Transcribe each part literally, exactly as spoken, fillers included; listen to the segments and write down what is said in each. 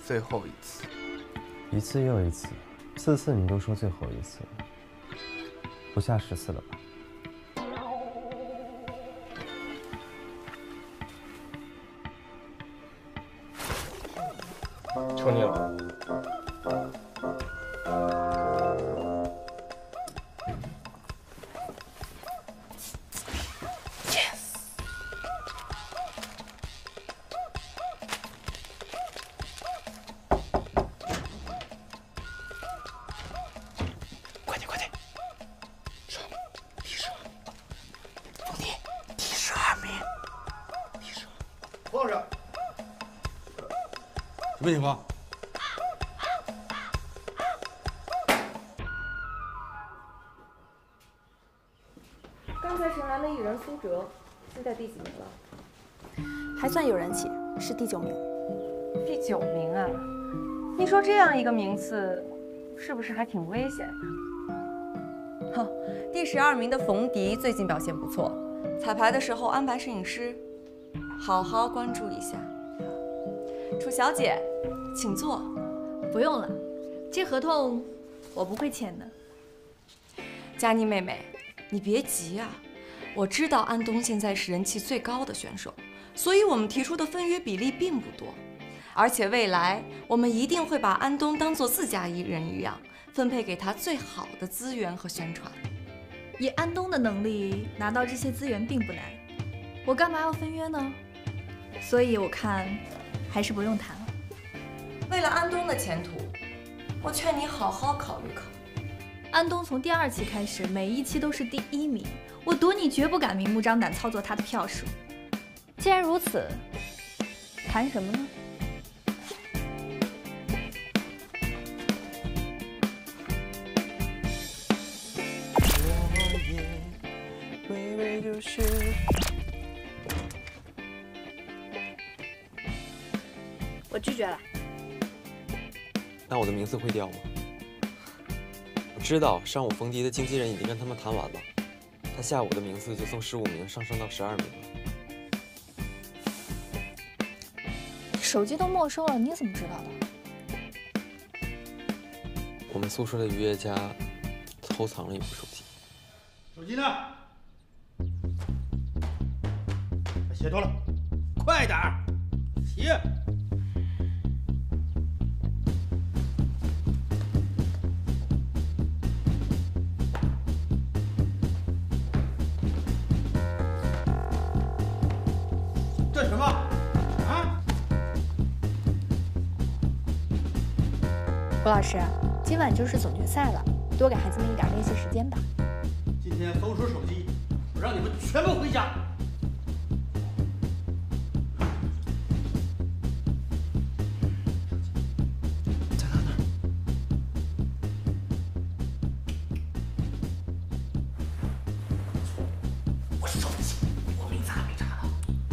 最后一次， 一次又一次，次次你都说最后一次，不下十次了吧？ 求你了。 放下！什么情况？ 刚才神来的艺人苏哲，现在第几名了？ 还算有人气，是第九名。 第九名啊！你说这样一个名次，是不是还挺危险的？ 哼，第十二名的冯迪最近表现不错，彩排的时候安排摄影师，好好关注一下。 楚小姐，请坐。 不用了，这合同我不会签的。 佳妮妹妹，你别急啊，我知道安东现在是人气最高的选手，所以我们提出的分约比例并不多，而且未来我们一定会把安东当做自家艺人一样，分配给他最好的资源和宣传。 以安东的能力拿到这些资源并不难，我干嘛要分约呢？所以我看。 还是不用谈了。 为了安东的前途，我劝你好好考虑考虑。 安东从第二期开始，每一期都是第一名，我赌你绝不敢明目张胆操作他的票数。既然如此，谈什么呢？ 我也微微就是。 我拒绝了。 那我的名次会掉吗？我知道上午冯迪的经纪人已经跟他们谈完了，他下午的名次就从十五名上升到十二名了。 手机都没收了，你怎么知道的？ 我们宿舍的愉悦家偷藏了一部手机。 手机呢？把鞋脱了，快点儿，鞋。 干什么？啊！ 胡老师，今晚就是总决赛了，多给孩子们一点练习时间吧。 今天搜出手机，我让你们全部回家。 在他那儿。 我手机，我名字还没查到。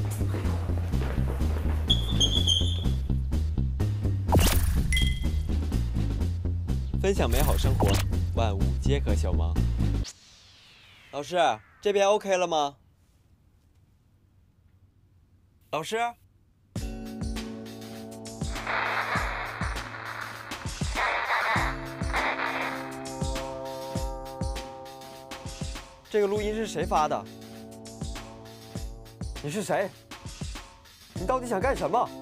分享美好生活，万物皆可小忙。老师，这边 OK 了吗？老师，这个录音是谁发的？你是谁？你到底想干什么？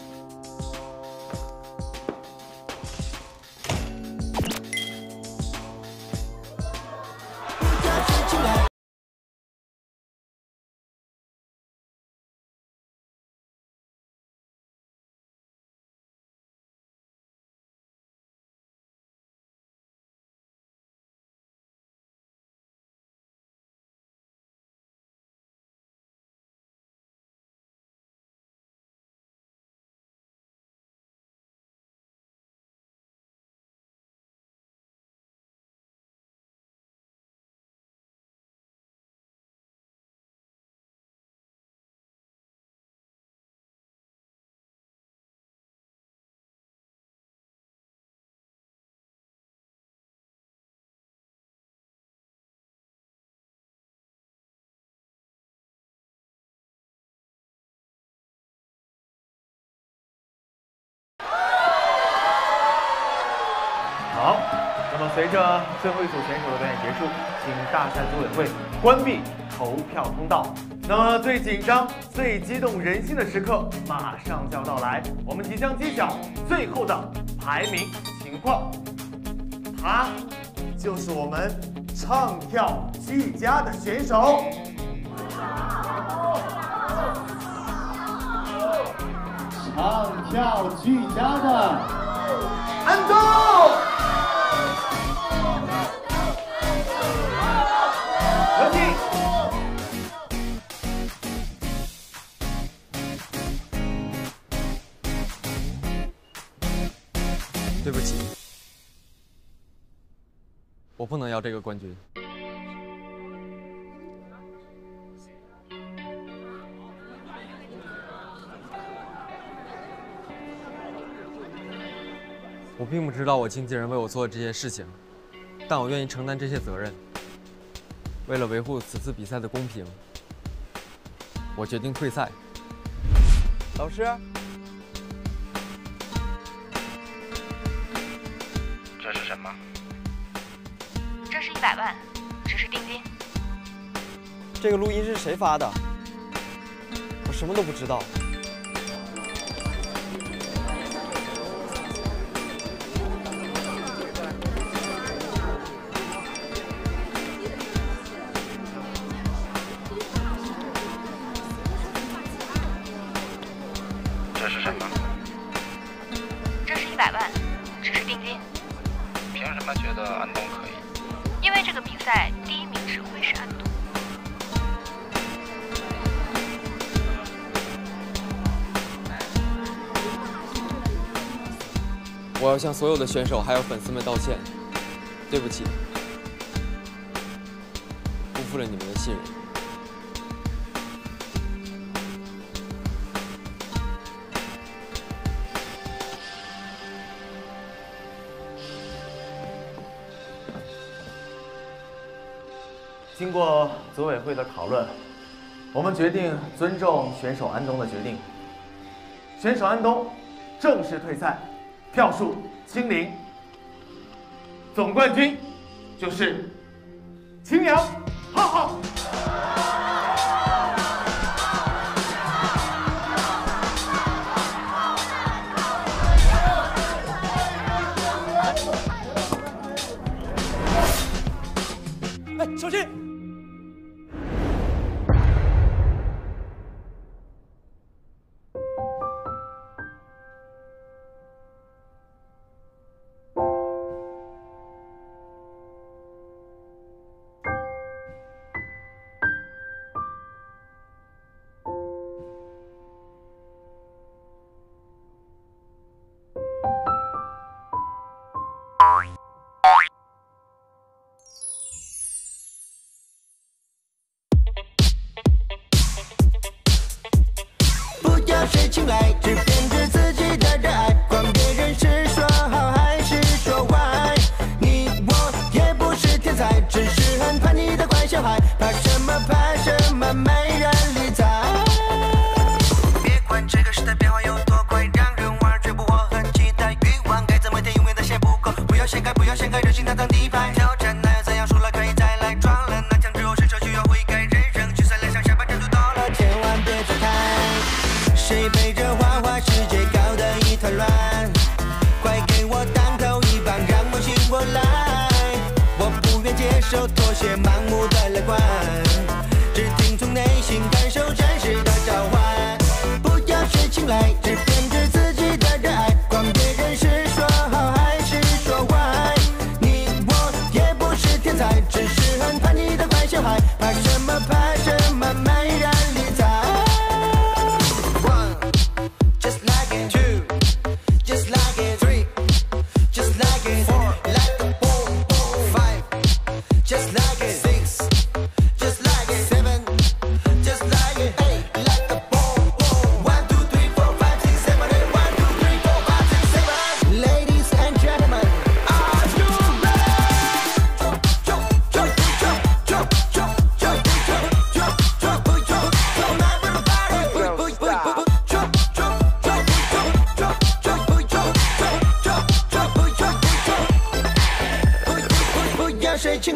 好，那么随着最后一组选手的表演结束，请大赛组委会关闭投票通道。那么最紧张、最激动人心的时刻马上就要到来，我们即将揭晓最后的排名情况。他就是我们唱跳俱佳的选手。唱跳俱佳的安东，有请。 对不起，我不能要这个冠军。我并不知道我经纪人为我做的这些事情，但我愿意承担这些责任。为了维护此次比赛的公平，我决定退赛。老师， 这是什么？ 这是一百万，只是定金。 这个录音是谁发的？我什么都不知道。 这是什么？ 这是一百万，只是定金。 凭什么觉得安东可以？ 因为这个比赛第一名只会是安东。 我要向所有的选手还有粉丝们道歉，对不起，辜负了你们的信任。 经过组委会的讨论，我们决定尊重选手安东的决定。选手安东正式退赛，票数清零，总冠军就是青阳浩浩。 哎，小心！ 谁青睐，只编织自己的热爱，管别人是说好还是说坏。你我也不是天才，只是很叛逆的乖小孩，怕什么怕什么，没人理睬。别管这个时代变化有多快，让人玩却不我很期待。欲望该怎么填，永远的写不够，不要掀开，不要掀开，任性的当底牌。挑战那又怎样，输了可以再来，撞了南墙之后，伸手就要悔改。人生聚散两相，下半场就到了，千万别走开。谁陪着花花世界搞得一团乱？快给我当头一棒，让我醒过来！我不愿接受妥协，盲目的乐观，只听从内心感受真实的召唤。不要谁青睐，只编织自己的热爱，管别人是说好还是说坏。你我也不是天才，只是很叛逆的乖小孩，怕什么怕什么，没人理睬。Just like it, two, just like it, three, just like it, four, like the boom, boom, five, just like it, six, just like it, seven, just like it, eight, like the boom, boom, one, two, three, four, five, six, seven. 谁情。